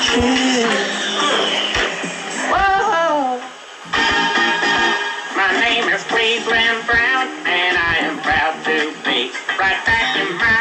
Whoa. My name is Cleveland Brown, and I am proud to be right back in my